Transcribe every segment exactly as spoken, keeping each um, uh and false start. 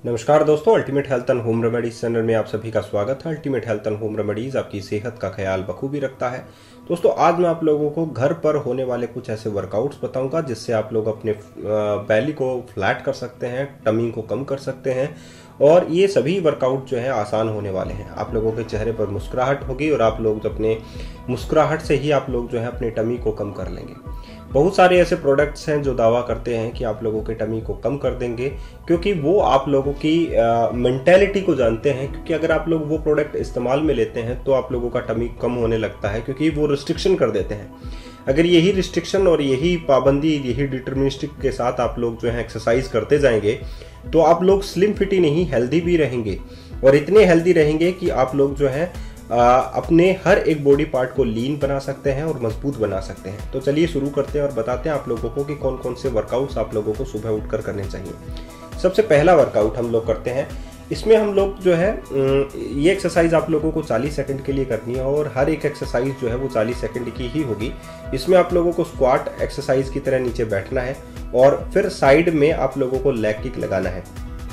नमस्कार दोस्तों, ultimate health and home remedies channel में आप सभी का स्वागत है। Ultimate health and home remedies आपकी सेहत का ख्याल बखूबी रखता है। दोस्तों, आज मैं आप लोगों को घर पर होने वाले कुछ ऐसे वर्कआउट्स बताऊंगा जिससे आप लोग अपने बैली को फ्लैट कर सकते हैं, टमी को कम कर सकते हैं। और ये सभी वर्कआउट जो है आसान होने वाले हैं। आप लोगों के चेहरे पर मुस्कुराहट होगी और आप लोग अपने मुस्कुराहट से ही आप लोग जो है अपने टमी को कम कर लेंगे। बहुत सारे ऐसे प्रोडक्ट्स हैं जो दावा करते हैं कि आप लोगों के टमी को कम कर देंगे, क्योंकि वो आप लोगों की मेंटेलिटी को जानते हैं। क्योंकि अगर आप लोग वो प्रोडक्ट इस्तेमाल में लेते हैं तो आप लोगों का टमी कम होने लगता है, क्योंकि वो रिस्ट्रिक्शन कर देते हैं। अगर यही रिस्ट्रिक्शन और यही पाबंदी, यही डिटर्मिनिस्टिक के साथ आप लोग जो है एक्सरसाइज करते जाएंगे तो आप लोग स्लिम फिट ही नहीं, हेल्दी भी रहेंगे। और इतने हेल्दी रहेंगे कि आप लोग जो है आ, अपने हर एक बॉडी पार्ट को लीन बना सकते हैं और मजबूत बना सकते हैं। तो चलिए शुरू करते हैं और बताते हैं आप लोगों को कि कौन कौन से वर्कआउट्स आप लोगों को सुबह उठकर करने चाहिए। सबसे पहला वर्कआउट हम लोग करते हैं। इसमें हम लोग जो है ये एक्सरसाइज आप लोगों को चालीस सेकंड के लिए करनी है और हर एक एक्सरसाइज जो है वो चालीस सेकंड की ही होगी। इसमें आप लोगों को स्क्वाट एक्सरसाइज की तरह नीचे बैठना है और फिर साइड में आप लोगों को लेग किक लगाना है।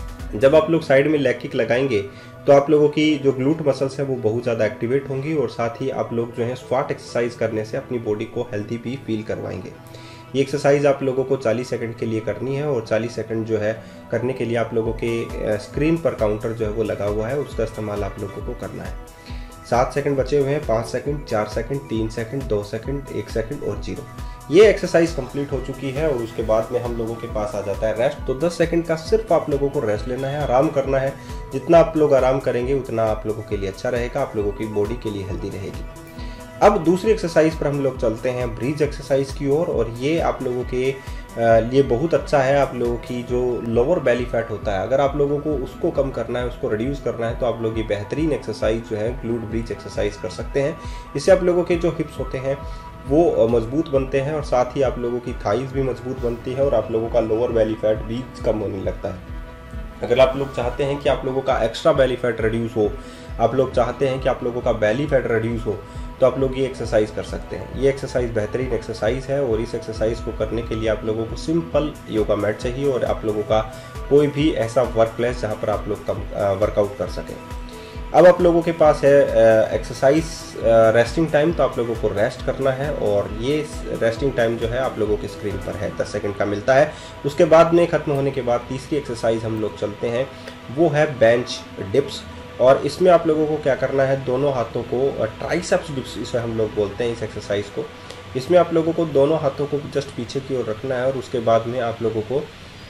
जब आप लोग साइड में लेग किक लगाएंगे तो आप लोगों की जो ग्लूट मसल्स है वो बहुत ज़्यादा एक्टिवेट होंगी और साथ ही आप लोग जो है स्क्वाट एक्सरसाइज करने से अपनी बॉडी को हेल्दी भी फील करवाएंगे। ये एक्सरसाइज आप लोगों को चालीस सेकंड के लिए करनी है और चालीस सेकंड जो है करने के लिए आप लोगों के स्क्रीन पर काउंटर जो है वो लगा हुआ है, उसका इस्तेमाल आप लोगों को करना है। सात सेकंड बचे हुए हैं, पाँच सेकंड, चार सेकंड, तीन सेकंड, दो सेकंड, एक सेकंड और जीरो। ये एक्सरसाइज कंप्लीट हो चुकी है और उसके बाद में हम लोगों के पास आ जाता है रेस्ट। तो दस सेकंड का सिर्फ आप लोगों को रेस्ट लेना है, आराम करना है। जितना आप लोग आराम करेंगे उतना आप लोगों के लिए अच्छा रहेगा, आप लोगों की बॉडी के लिए हेल्दी रहेगी। अब दूसरी एक्सरसाइज पर हम लोग चलते हैं, ब्रीज एक्सरसाइज की ओर। और, और ये आप लोगों के लिए बहुत अच्छा है। आप लोगों की जो लोअर बेली फैट होता है, अगर आप लोगों को उसको कम करना है, उसको रिड्यूस करना है, तो आप लोग ये बेहतरीन एक्सरसाइज जो है ग्लूट ब्रीच एक्सरसाइज कर सकते हैं। इससे आप लोगों के जो हिप्स होते हैं वो मजबूत बनते हैं और साथ ही आप लोगों की थाइज भी मजबूत बनती है और आप लोगों का लोअर बेली फैट भी कम होने लगता है। अगर आप लोग चाहते हैं कि आप लोगों का एक्स्ट्रा बेली फैट रिड्यूस हो, आप लोग चाहते हैं कि आप लोगों का बेली फैट रिड्यूस हो, तो आप लोग ये एक्सरसाइज कर सकते हैं। ये एक्सरसाइज बेहतरीन एक्सरसाइज है और इस एक्सरसाइज को करने के लिए आप लोगों को सिंपल योगा मैट चाहिए और आप लोगों का कोई भी ऐसा वर्क प्लेस जहाँ पर आप लोग कम वर्कआउट कर सकें। अब आप लोगों के पास है एक्सरसाइज रेस्टिंग टाइम, तो आप लोगों को रेस्ट करना है और ये रेस्टिंग टाइम जो है आप लोगों के स्क्रीन पर है, दस सेकंड का मिलता है। उसके बाद में खत्म होने के बाद तीसरी एक्सरसाइज हम लोग चलते हैं, वो है बेंच डिप्स। और इसमें आप लोगों को क्या करना है, दोनों हाथों को ट्राइसेप्स डिप्स इसे हम लोग बोलते हैं इस एक्सरसाइज को। इसमें आप लोगों को दोनों हाथों को जस्ट पीछे की ओर रखना है और उसके बाद में आप लोगों को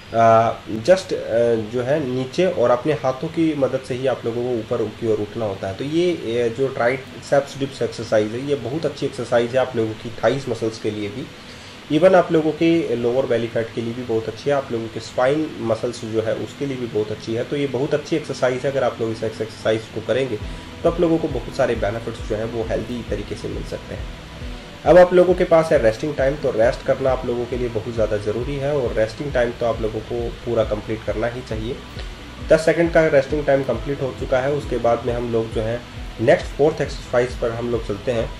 जस्ट जो है नीचे और अपने हाथों की मदद से ही आप लोगों को ऊपर की ओर उठना होता है। तो ये जो ट्राइसेप्स डिप्स एक्सरसाइज है ये बहुत अच्छी एक्सरसाइज है आप लोगों की थाइस मसल्स के लिए भी, इवन आप लोगों के लोअर बेली फैट के लिए भी बहुत अच्छी है, आप लोगों के स्पाइन मसल्स जो है उसके लिए भी बहुत अच्छी है। तो ये बहुत अच्छी एक्सरसाइज है। अगर आप लोग इस एक्सरसाइज को करेंगे तो आप लोगों को बहुत सारे बेनिफिट्स जो है वो हेल्दी तरीके से मिल सकते हैं। अब आप लोगों के पास है रेस्टिंग टाइम, तो रेस्ट करना आप लोगों के लिए बहुत ज़्यादा ज़रूरी है और रेस्टिंग टाइम तो आप लोगों को पूरा कंप्लीट करना ही चाहिए। दस सेकंड का रेस्टिंग टाइम कंप्लीट हो चुका है। उसके बाद में हम लोग जो है नेक्स्ट फोर्थ एक्सरसाइज पर हम लोग चलते हैं।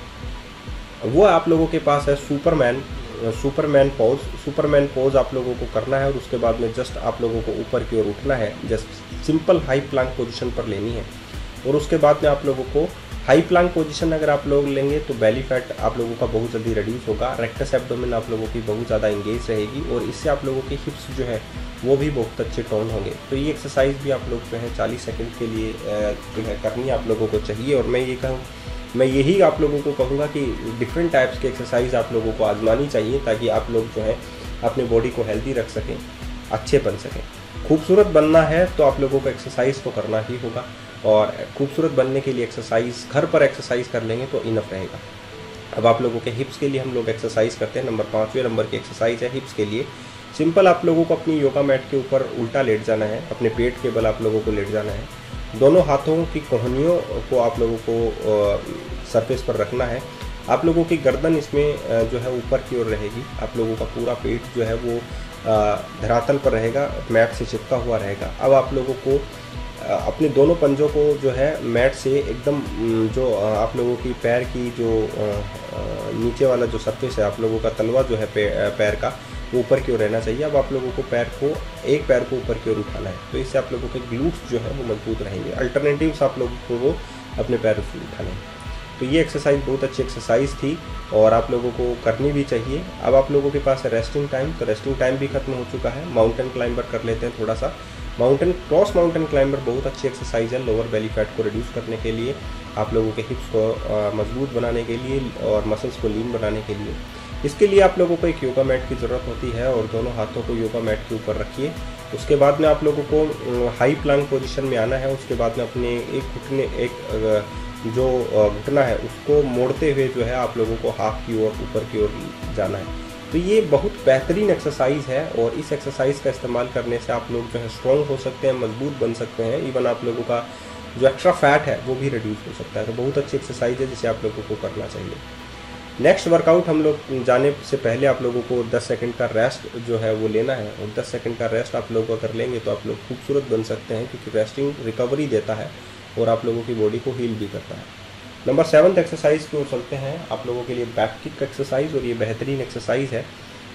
वो आप लोगों के पास है superman superman pose. Superman pose आप लोगों को करना है और उसके बाद में जस्ट आप लोगों को ऊपर की ओर उठना है, just simple high plank position पर लेनी है। और उसके बाद में आप लोगों को हाई प्लांक पोजीशन अगर आप लोग लेंगे तो बेली फैट आप लोगों का बहुत जल्दी रिड्यूस होगा, रेक्टस एब्डोमेन आप लोगों की बहुत ज़्यादा इंगेज रहेगी और इससे आप लोगों के हिप्स जो है वो भी बहुत अच्छे टोन होंगे। तो ये एक्सरसाइज भी आप लोग जो है चालीस सेकंड के लिए जो है करनी आप लोगों को चाहिए। और मैं ये कहूँ मैं यही आप लोगों को कहूँगा कि डिफरेंट टाइप्स के एक्सरसाइज आप लोगों को आजमानी चाहिए ताकि आप लोग जो है अपनी बॉडी को हेल्दी रख सकें, अच्छे बन सकें। खूबसूरत बनना है तो आप लोगों को एक्सरसाइज तो करना ही होगा और खूबसूरत बनने के लिए एक्सरसाइज घर पर एक्सरसाइज कर लेंगे तो इनफ रहेगा। अब आप लोगों के हिप्स के लिए हम लोग एक्सरसाइज करते हैं। नंबर पाँचवें नंबर की एक्सरसाइज है हिप्स के लिए। सिंपल आप लोगों को अपनी योगा मैट के ऊपर उल्टा लेट जाना है, अपने पेट के बल आप लोगों को लेट जाना है। दोनों हाथों की कोहनियों को आप लोगों को सरफेस पर रखना है। आप लोगों की गर्दन इसमें जो है ऊपर की ओर रहेगी, आप लोगों का पूरा पेट जो है वो धरातल पर रहेगा, मैट से चिपका हुआ रहेगा। अब आप लोगों को अपने दोनों पंजों को जो है मैट से एकदम जो आप लोगों की पैर की जो नीचे वाला जो सरफेस है, आप लोगों का तलवा जो है पैर का, वो ऊपर की ओर रहना चाहिए। अब आप लोगों को पैर को एक पैर को ऊपर की ओर उठाना है, तो इससे आप लोगों के ग्लूट्स जो है वो मजबूत रहेंगे। अल्टरनेटिव्स आप लोगों को वो अपने पैरों से उठाने हैं। तो ये एक्सरसाइज बहुत अच्छी एक्सरसाइज थी और आप लोगों को करनी भी चाहिए। अब आप लोगों के पास है रेस्टिंग टाइम, तो रेस्टिंग टाइम भी खत्म हो चुका है। माउंटेन क्लाइंबर कर लेते हैं थोड़ा सा। माउंटेन क्रॉस माउंटेन क्लाइंबर बहुत अच्छी एक्सरसाइज है लोअर बेली फैट को रिड्यूस करने के लिए, आप लोगों के हिप्स को मजबूत बनाने के लिए और मसल्स को लीन बनाने के लिए। इसके लिए आप लोगों को एक योगा मैट की ज़रूरत होती है और दोनों हाथों को योगा मैट के ऊपर रखिए। उसके बाद में आप लोगों को हाई प्लांक पोजीशन में आना है। उसके बाद में अपने एक घुटने एक जो घुटना है उसको मोड़ते हुए जो है आप लोगों को हाथ की ओर ऊपर की ओर जाना है। तो ये बहुत बेहतरीन एक्सरसाइज है और इस एक्सरसाइज का इस्तेमाल करने से आप लोग जो है स्ट्रॉन्ग हो सकते हैं, मजबूत बन सकते हैं। इवन आप लोगों का जो एक्स्ट्रा फैट है वो भी रिड्यूस हो सकता है। तो बहुत अच्छी एक्सरसाइज है जिसे आप लोगों को करना चाहिए। नेक्स्ट वर्कआउट हम लोग जाने से पहले आप लोगों को दस सेकंड का रेस्ट जो है वो लेना है और दस सेकंड का रेस्ट आप लोग अगर लेंगे तो आप लोग खूबसूरत बन सकते हैं, क्योंकि रेस्टिंग रिकवरी देता है और आप लोगों की बॉडी को हील भी करता है। नंबर सेवन्थ एक्सरसाइज की ओर चलते हैं। आप लोगों के लिए बैक किक एक्सरसाइज, और ये बेहतरीन एक्सरसाइज है।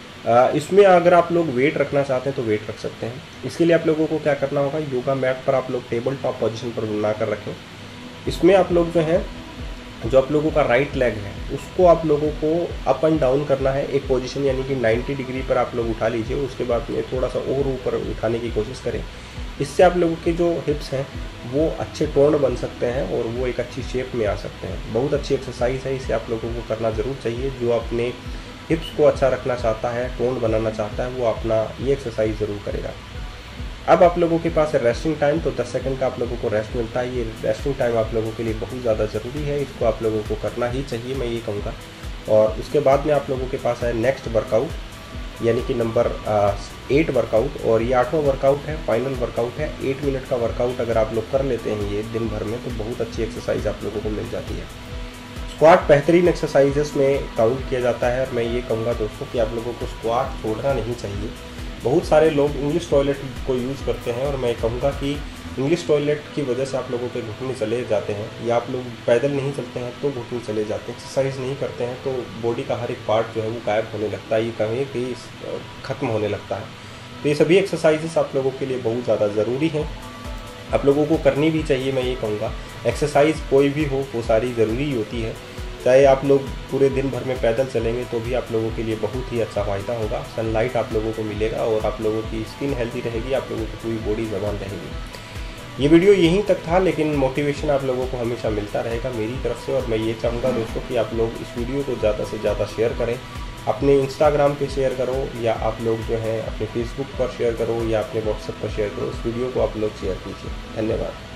इसमें अगर आप लोग वेट रखना चाहते हैं तो वेट रख सकते हैं। इसके लिए आप लोगों को क्या करना होगा, योगा मैट पर आप लोग टेबल टॉप पोजीशन पर बना कर रखें। इसमें आप लोग जो है जो आप लोगों का राइट लेग है उसको आप लोगों को अप एंड डाउन करना है एक पोजीशन, यानी कि नब्बे डिग्री पर आप लोग उठा लीजिए। उसके बाद में थोड़ा सा और ऊपर उठाने की कोशिश करें। इससे आप लोगों के जो हिप्स हैं वो अच्छे टोन बन सकते हैं और वो एक अच्छी शेप में आ सकते हैं। बहुत अच्छी एक्सरसाइज है, इसे आप लोगों को करना ज़रूर चाहिए। जो अपने हिप्स को अच्छा रखना चाहता है, टोन बनाना चाहता है, वो अपना ये एक्सरसाइज ज़रूर करेगा। अब आप लोगों के पास है रेस्टिंग टाइम, तो दस सेकंड का आप लोगों को रेस्ट मिलता है। ये रेस्टिंग टाइम आप लोगों के लिए बहुत ज़्यादा ज़रूरी है, इसको आप लोगों को करना ही चाहिए, मैं ये कहूँगा। और उसके बाद में आप लोगों के पास है नेक्स्ट वर्कआउट, यानी कि नंबर एट वर्कआउट, और ये आठवां वर्कआउट है, फाइनल वर्कआउट है। एट मिनट का वर्कआउट अगर आप लोग कर लेते हैं ये दिन भर में तो बहुत अच्छी एक्सरसाइज आप लोगों को मिल जाती है। स्क्वाट बेहतरीन एक्सरसाइजेस में काउंट किया जाता है और मैं ये कहूँगा दोस्तों कि आप लोगों को स्क्वाट छोड़ना नहीं चाहिए। बहुत सारे लोग इंग्लिश टॉयलेट को यूज़ करते हैं और मैं कहूँगा कि इंग्लिश टॉयलेट की वजह से आप लोगों के घुटने चले जाते हैं, या आप लोग पैदल नहीं चलते हैं तो घुटने चले जाते हैं, एक्सरसाइज नहीं करते हैं तो बॉडी का हर एक पार्ट जो है वो गायब होने लगता है, ये कहीं कि ख़त्म होने लगता है। तो ये सभी एक्सरसाइजेस आप लोगों के लिए बहुत ज़्यादा ज़रूरी हैं, आप लोगों को करनी भी चाहिए। मैं ये कहूँगा एक्सरसाइज कोई भी हो वो सारी ज़रूरी होती है। चाहे आप लोग पूरे दिन भर में पैदल चलेंगे तो भी आप लोगों के लिए बहुत ही अच्छा फ़ायदा होगा। सनलाइट आप लोगों को मिलेगा और आप लोगों की स्किन हेल्दी रहेगी, आप लोगों की पूरी बॉडी जवान रहेगी। ये वीडियो यहीं तक था, लेकिन मोटिवेशन आप लोगों को हमेशा मिलता रहेगा मेरी तरफ से। और मैं ये चाहूँगा दोस्तों कि आप लोग इस वीडियो को ज़्यादा से ज़्यादा शेयर करें, अपने इंस्टाग्राम पे शेयर करो, या आप लोग जो है अपने फेसबुक पर शेयर करो, या अपने व्हाट्सएप पर शेयर करो। इस वीडियो को आप लोग शेयर कीजिए। धन्यवाद।